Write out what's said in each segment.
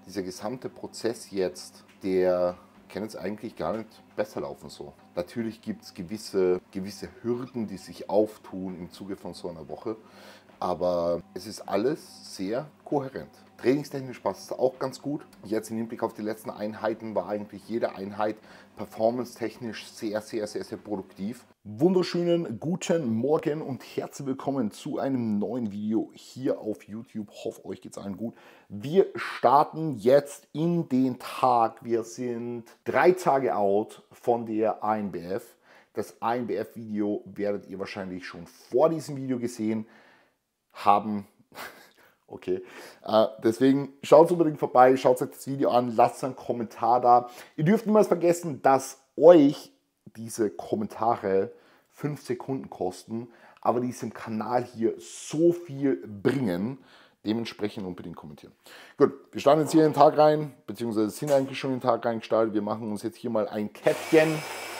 dieser gesamte Prozess jetzt, der kann jetzt eigentlich gar nicht besser laufen so. Natürlich gibt es gewisse Hürden, die sich auftun im Zuge von so einer Woche, aber es ist alles sehr kohärent. Trainingstechnisch passt es auch ganz gut. Jetzt im Hinblick auf die letzten Einheiten war eigentlich jede Einheit performance-technisch sehr produktiv. Wunderschönen guten Morgen und herzlich willkommen zu einem neuen Video hier auf YouTube. Hoffe, euch geht es allen gut. Wir starten jetzt in den Tag. Wir sind 3 Tage out von der ANBF. Das ANBF-Video werdet ihr wahrscheinlich schon vor diesem Video gesehen haben. Okay, deswegen schaut unbedingt vorbei, schaut euch das Video an, lasst einen Kommentar da. Ihr dürft niemals vergessen, dass euch diese Kommentare 5 Sekunden kosten, aber diesem Kanal hier so viel bringen. Dementsprechend unbedingt kommentieren. Gut, wir starten jetzt hier in den Tag rein, beziehungsweise sind eigentlich schon in den Tag reingestartet. Wir machen uns jetzt hier mal ein Käffchen.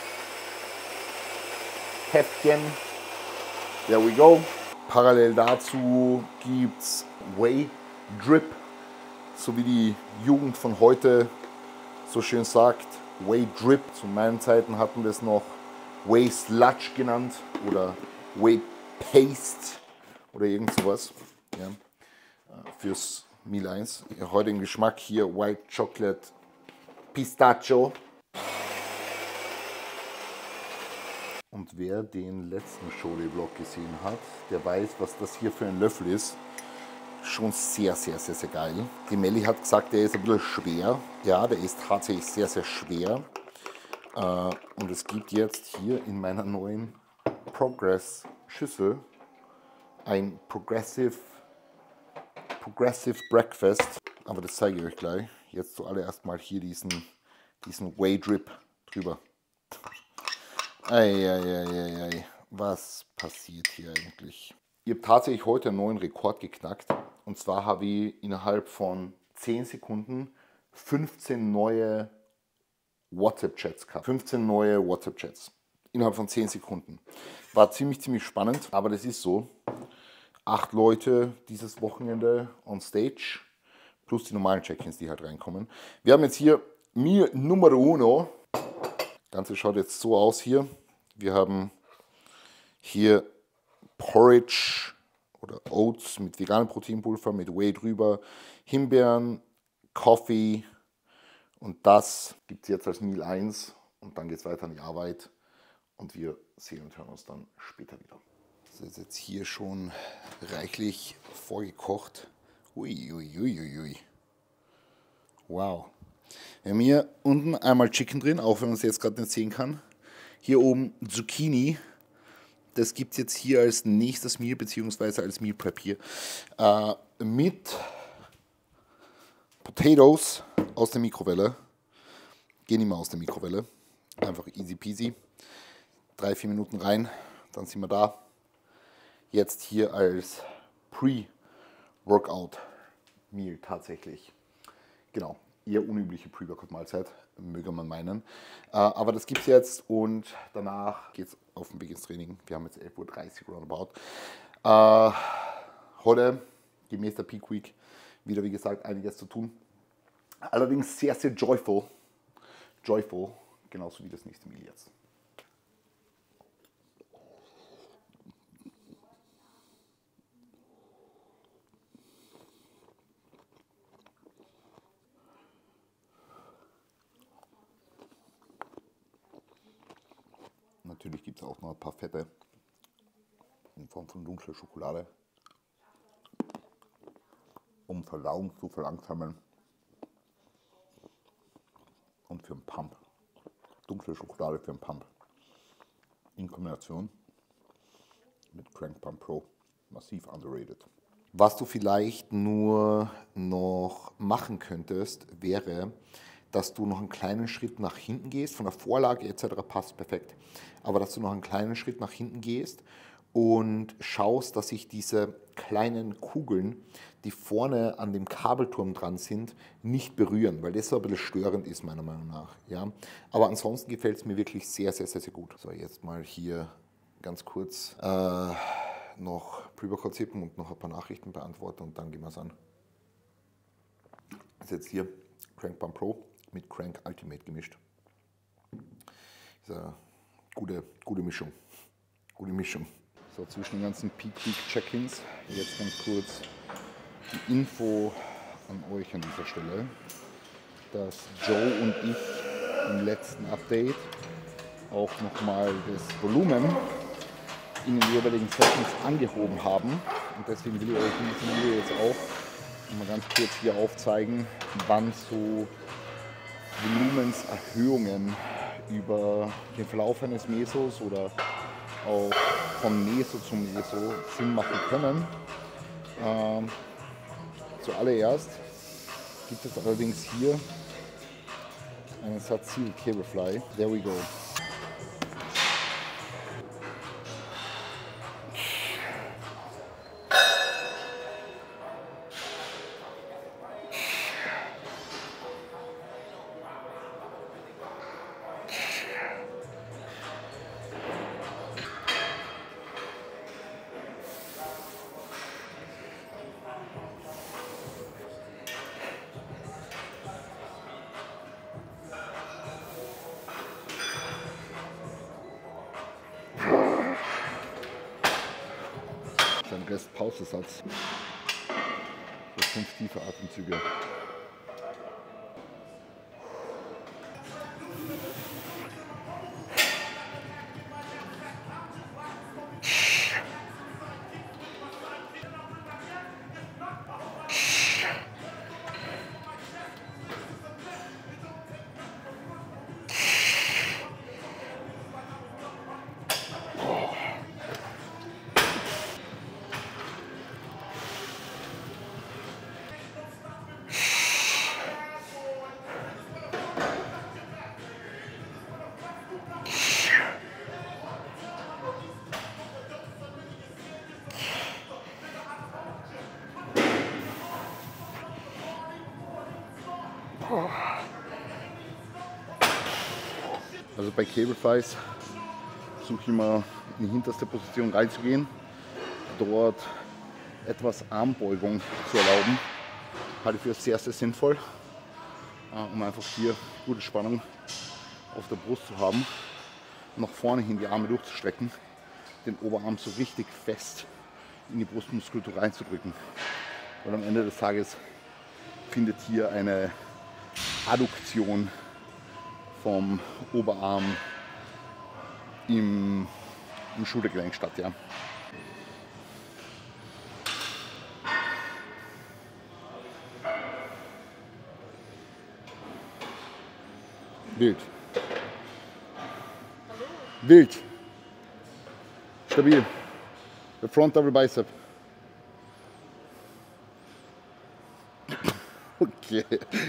There we go. Parallel dazu gibt es Whey Drip, so wie die Jugend von heute so schön sagt, Whey Drip. Zu meinen Zeiten hatten wir es noch Whey Sludge genannt oder Whey Paste oder irgend sowas. Ja, fürs Meal 1. Heute im Geschmack hier White Chocolate Pistachio. Und wer den letzten Showday-Vlog gesehen hat, der weiß, was das hier für ein Löffel ist. Schon sehr geil. Die Melli hat gesagt, der ist ein bisschen schwer. Ja, der ist tatsächlich sehr schwer. Und es gibt jetzt hier in meiner neuen Progress-Schüssel ein Progressive Breakfast. Aber das zeige ich euch gleich. Jetzt zuallererst mal hier diesen Whey Drip drüber. Eieieiei, was passiert hier eigentlich? Ich habe tatsächlich heute einen neuen Rekord geknackt. Und zwar habe ich innerhalb von 10 Sekunden 15 neue WhatsApp-Chats gehabt. 15 neue WhatsApp-Chats. Innerhalb von 10 Sekunden. War ziemlich spannend, aber das ist so. 8 Leute dieses Wochenende on Stage. Plus die normalen Check-ins, die halt reinkommen. Wir haben jetzt hier Meal Numero Uno. Das Ganze schaut jetzt so aus hier. Wir haben hier Porridge oder Oats mit veganem Proteinpulver, mit Whey drüber, Himbeeren, Coffee und das gibt es jetzt als Meal 1 und dann geht es weiter an die Arbeit und wir sehen und hören uns dann später wieder. Das ist jetzt hier schon reichlich vorgekocht. Uiuiuiui. Wow. Wir haben hier unten einmal Chicken drin, auch wenn man es jetzt gerade nicht sehen kann. Hier oben Zucchini. Das gibt es jetzt hier als nächstes Meal, beziehungsweise als Meal Prep hier. Mit Potatoes aus der Mikrowelle. Gehen immer aus der Mikrowelle. Einfach easy peasy. 3-4 Minuten rein, dann sind wir da. Jetzt hier als Pre-Workout Meal tatsächlich. Genau. Eher unübliche Pre-Workout-Mahlzeit, möge man meinen. Aber das gibt es jetzt und danach geht es auf den Weg ins Training. Wir haben jetzt 11:30 Uhr roundabout. Heute, gemäß der Peak Week, wieder wie gesagt einiges zu tun. Allerdings sehr joyful. Joyful, genauso wie das nächste Meal jetzt. Natürlich gibt es auch noch ein paar Fette in Form von dunkler Schokolade, um Verdauung zu verlangsamen und für einen Pump. Dunkle Schokolade für einen Pump. In Kombination mit Crank Pump Pro. Massiv underrated. Was du vielleicht nur noch machen könntest, wäre, dass du noch einen kleinen Schritt nach hinten gehst, von der Vorlage etc. passt perfekt, aber dass du noch einen kleinen Schritt nach hinten gehst und schaust, dass sich diese kleinen Kugeln, die vorne an dem Kabelturm dran sind, nicht berühren, weil das so ein bisschen störend ist, meiner Meinung nach. Ja? Aber ansonsten gefällt es mir wirklich sehr gut. So, jetzt mal hier ganz kurz noch Pre-Workout sippen und noch ein paar Nachrichten beantworten und dann gehen wir es an. Das ist jetzt hier Crank Pump Pro mit Crank Ultimate gemischt. Das ist eine gute Mischung. Gute Mischung. So, zwischen den ganzen Peak Week Check-ins jetzt ganz kurz die Info an euch an dieser Stelle, dass Joe und ich im letzten Update auch nochmal das Volumen in den jeweiligen Sessions angehoben haben. Und deswegen will ich euch in diesem Video jetzt auch mal ganz kurz hier aufzeigen, wann so Volumenserhöhungen über den Verlauf eines Mesos oder auch von Meso zu Meso Sinn machen können. Zuallererst gibt es allerdings hier einen Satz Seal Cable Fly. There we go. Sein Rest Pausesatz für 5 tiefe Atemzüge. Also bei Cable Flies versuche ich immer in die hinterste Position reinzugehen, dort etwas Armbeugung zu erlauben. Halte ich für sehr, sehr sinnvoll, um einfach hier gute Spannung auf der Brust zu haben, nach vorne hin die Arme durchzustrecken, den Oberarm so richtig fest in die Brustmuskulatur reinzudrücken. Weil am Ende des Tages findet hier eine Adduktion vom Oberarm im Schultergelenk statt. Ja. Wild. Wild. Stabil. The front double bicep. Okay.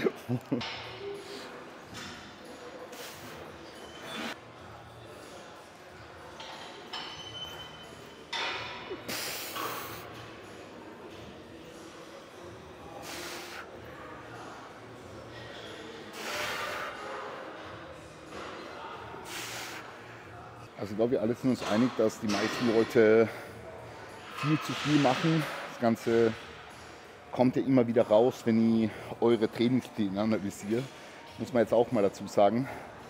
Also ich glaube, wir alle sind uns einig, dass die meisten Leute viel zu viel machen. Das Ganze kommt ja immer wieder raus, wenn ich eure Trainingspläne analysiere. Muss man jetzt auch mal dazu sagen.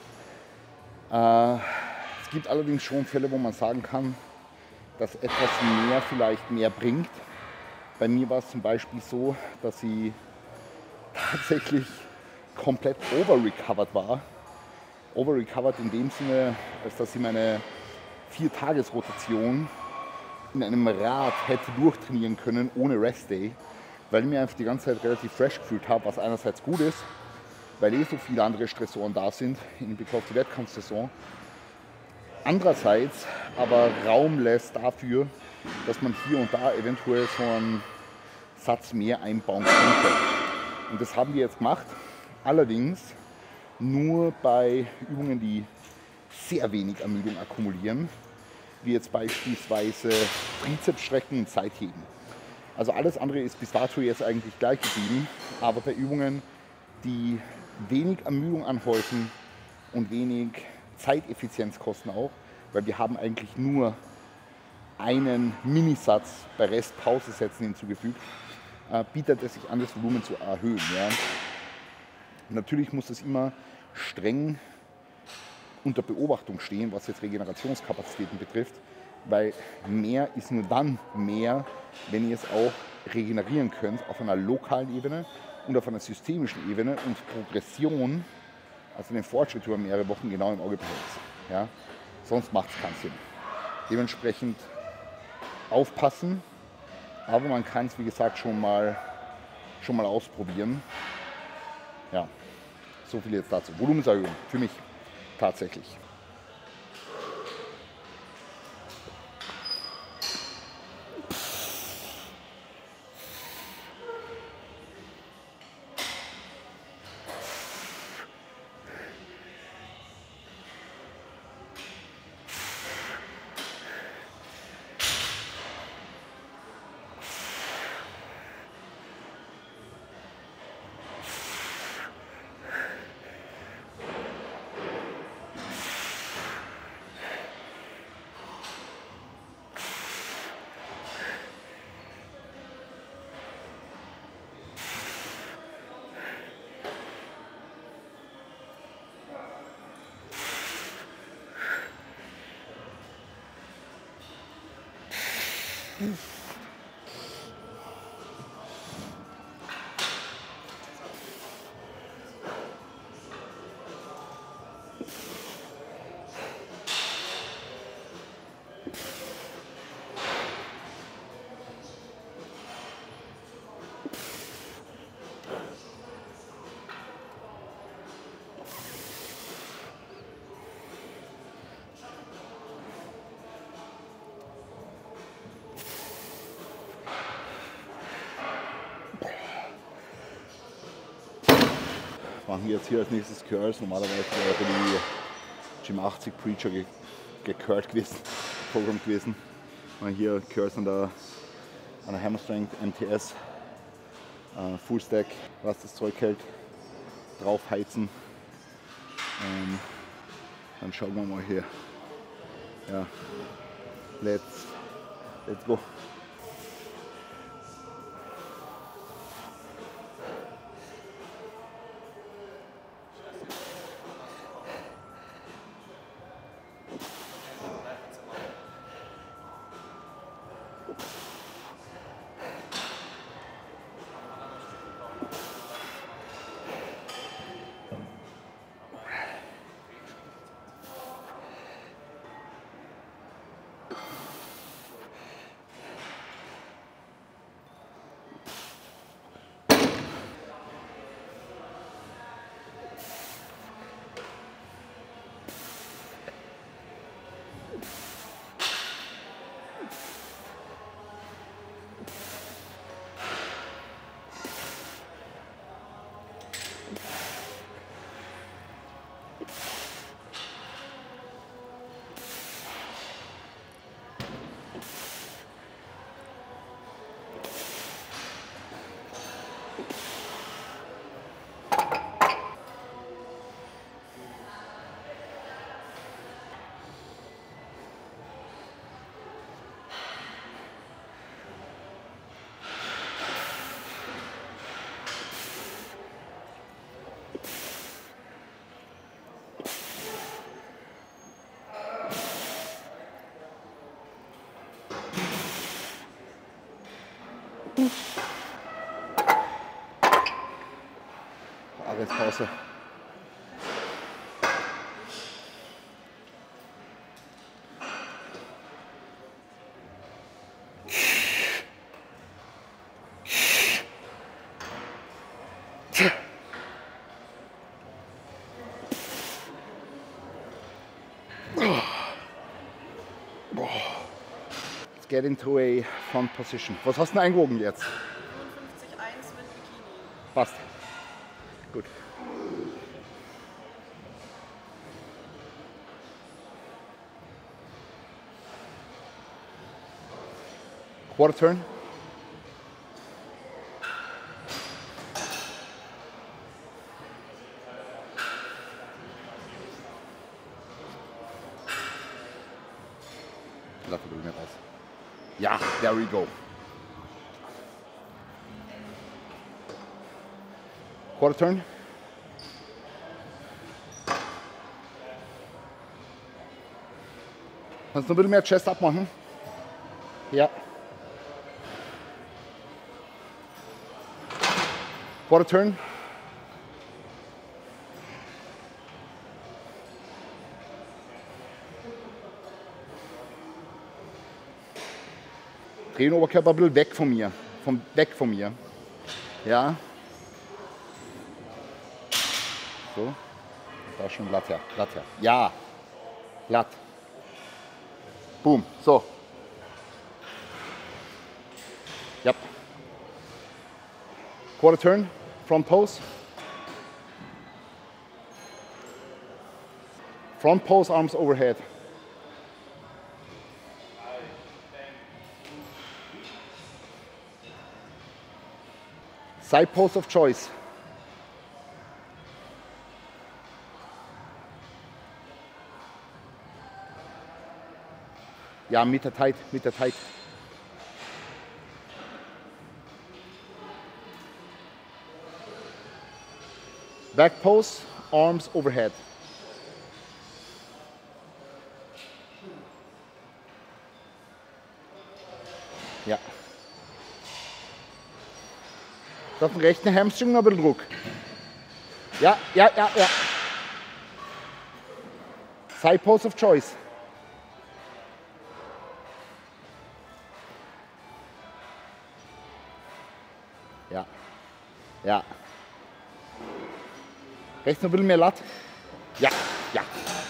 Es gibt allerdings schon Fälle, wo man sagen kann, dass etwas mehr vielleicht mehr bringt. Bei mir war es zum Beispiel so, dass ich tatsächlich komplett overrecovered war. Overrecovered in dem Sinne, als dass ich meine 4-Tages-Rotation in einem Rad hätte durchtrainieren können ohne Rest-Day, weil ich mir einfach die ganze Zeit relativ fresh gefühlt habe, was einerseits gut ist, weil so viele andere Stressoren da sind in Hinblick auf die Wettkampfsaison. Andererseits aber Raum lässt dafür, dass man hier und da eventuell so einen Satz mehr einbauen könnte. Und das haben wir jetzt gemacht. Allerdings nur bei Übungen, die sehr wenig Ermüdung akkumulieren, wie jetzt beispielsweise Trizepsstrecken und Seitheben. Also alles andere ist bis dato jetzt eigentlich gleich geblieben, aber bei Übungen, die wenig Ermüdung anhäufen und wenig Zeiteffizienz kosten auch, weil wir haben eigentlich nur einen Minisatz bei Rest-Pausesätzen hinzugefügt, bietet es sich an, das Volumen zu erhöhen. Ja. Natürlich muss es immer streng unter Beobachtung stehen, was jetzt Regenerationskapazitäten betrifft, weil mehr ist nur dann mehr, wenn ihr es auch regenerieren könnt auf einer lokalen Ebene und auf einer systemischen Ebene und Progression, also den Fortschritt über mehrere Wochen genau im Auge behält. Ja? Sonst macht es keinen Sinn. Dementsprechend aufpassen, aber man kann es, wie gesagt, schon mal ausprobieren. Ja, so viel jetzt dazu. Volumenserhöhung für mich tatsächlich. Machen wir jetzt hier als nächstes Curls. Normalerweise wäre die Gym 80 Preacher gecurlt gewesen, Programm gewesen. Machen hier Curls an der Hammer Strength MTS, Full Stack, was das Zeug hält, drauf heizen. Dann schauen wir mal hier. Ja, let's go. Arbeitspause. Let's get into a front position. Was hast du denn eingewogen jetzt? 55,1 mit Bikini. Passt. Gut. Quarter turn. Lass ein bisschen mehr raus. Ja, there we go. Quarter turn. Kannst du noch ein bisschen mehr Chest abmachen? Ja. Quarter turn. Dreh den Oberkörper ein bisschen weg von mir. Weg von mir. Ja. So. Da ist schon glatt her. Glatt her. Ja. Glatt. Boom. So. Yep. Quarter turn. Front pose. Front pose, arms overhead. Side pose of choice. Ja, mit der tight, mit der tight. Back pose, arms overhead. Ja. Auf den rechten Hamstring noch ein bisschen Druck. Ja, ja, ja, ja. Side pose of choice. Ja. Ja. Rechts noch ein bisschen mehr Latt. Ja, ja.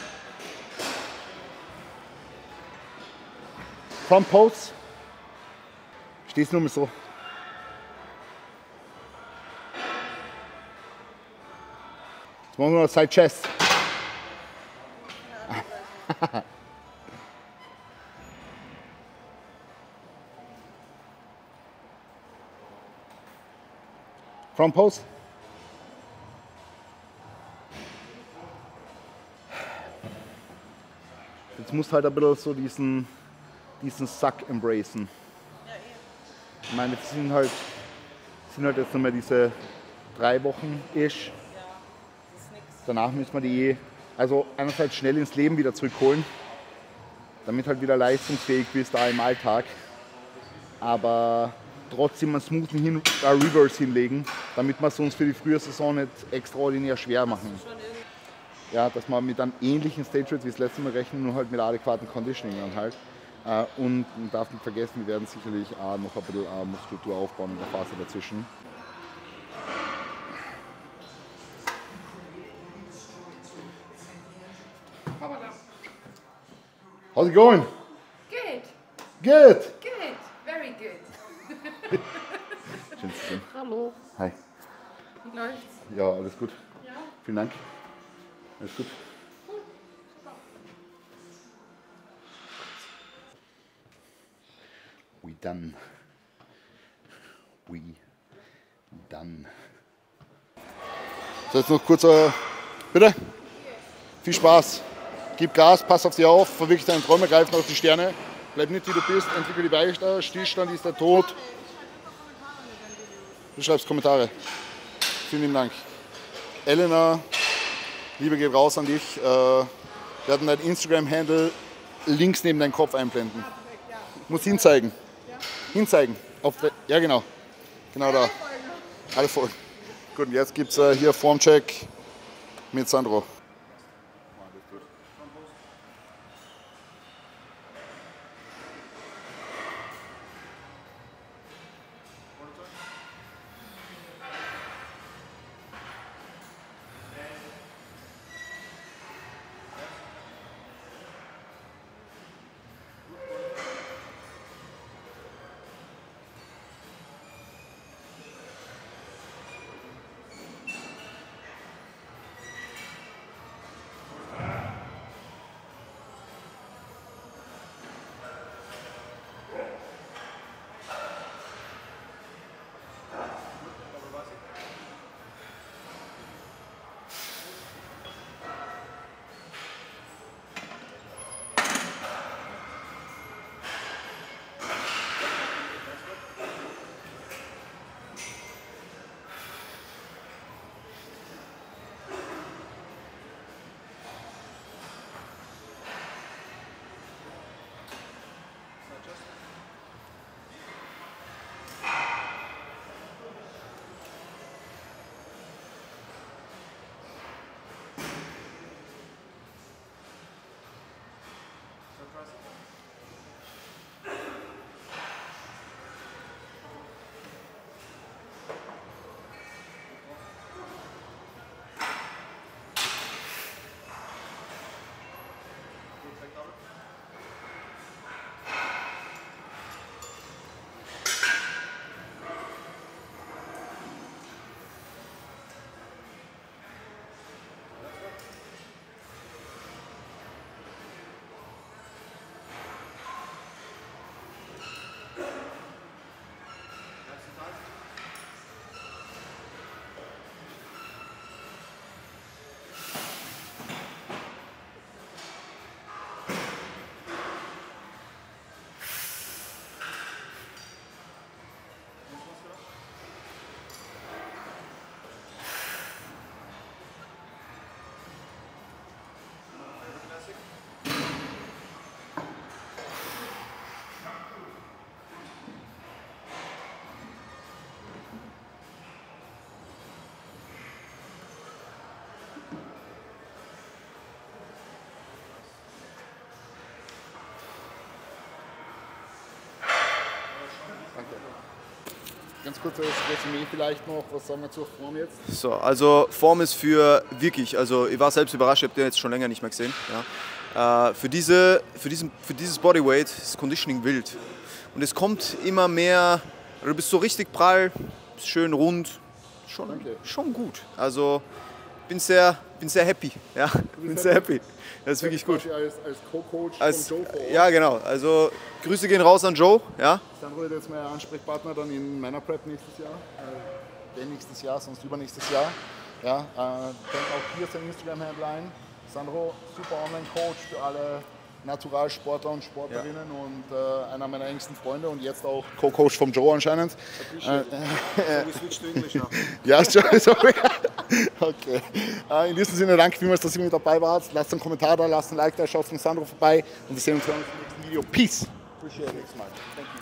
Front pose. Stehst nur mal so. Jetzt machen wir noch Side Chest. Front pose. Jetzt musst du halt ein bisschen so diesen Sack embracen. Ja, Ich meine, es sind halt jetzt nochmal diese 3 Wochen ish. ja, das ist nix. Danach müssen wir die also einerseits schnell ins Leben wieder zurückholen, damit halt wieder leistungsfähig bist da im Alltag. Aber trotzdem einen smoothen Reverse hinlegen, damit wir es uns für die Frühjahrsaison nicht extraordinär schwer machen. Ja, dass wir mit einem ähnlichen Stage Rate wie das letzte Mal rechnen, nur halt mit adäquaten Conditioning dann halt. Und man darf nicht vergessen, wir werden sicherlich noch ein bisschen Muskulatur aufbauen in der Phase dazwischen. How's it going? Good, Good! good, very good. Schön zu sehen. Hallo. Hi. Wie läuft's? Ja, alles gut. Ja. Vielen Dank. Alles gut. We done. We done. So, jetzt noch kurzer. Bitte? Viel Spaß. Gib Gas, pass auf dich auf, verwirkliche deine Träume, greif auf die Sterne. Bleib nicht wie du bist, entwickel die Weiche, Stillstand ist der Tod. Du schreibst Kommentare. Vielen lieben Dank. Elena, Liebe geht raus an dich. Wir werden dein Instagram-Handle links neben deinen Kopf einblenden. Muss hinzeigen. Hinzeigen. Ja, genau. Genau da. Alle Folgen. Gut, und jetzt gibt es hier Formcheck mit Sandro. ganz kurzes Resümee vielleicht noch. Was sagen wir zur Form jetzt? So, also Form ist für wirklich, also ich war selbst überrascht, ich habe den jetzt schon länger nicht mehr gesehen. Ja. Für dieses Bodyweight ist Conditioning wild. Und es kommt immer mehr, du bist so richtig prall, schön rund, schon gut. Also bin sehr happy. Ja, bin sehr happy. Das ist wirklich gut. Als Co-Coach von Joe vor Ort. Ja, genau. Also Grüße gehen raus an Joe. Ja. Sandro ist jetzt mein Ansprechpartner dann in meiner Prep nächstes Jahr. Nächstes Jahr, sonst übernächstes Jahr. Ja, dann auch hier sein Instagram-Handle ein. Sandro, super Online-Coach für alle Naturalsportler und Sportlerinnen und einer meiner engsten Freunde und jetzt auch Co-Coach vom Joe anscheinend. We switch to English now. Ja, sorry. Okay. In diesem Sinne, danke vielmals, dass ihr mit dabei wart. Lasst einen Kommentar da, lasst ein Like da, schaut von Sandro vorbei und wir sehen uns im nächsten Video. Peace. Appreciate it. Next time. Thank you.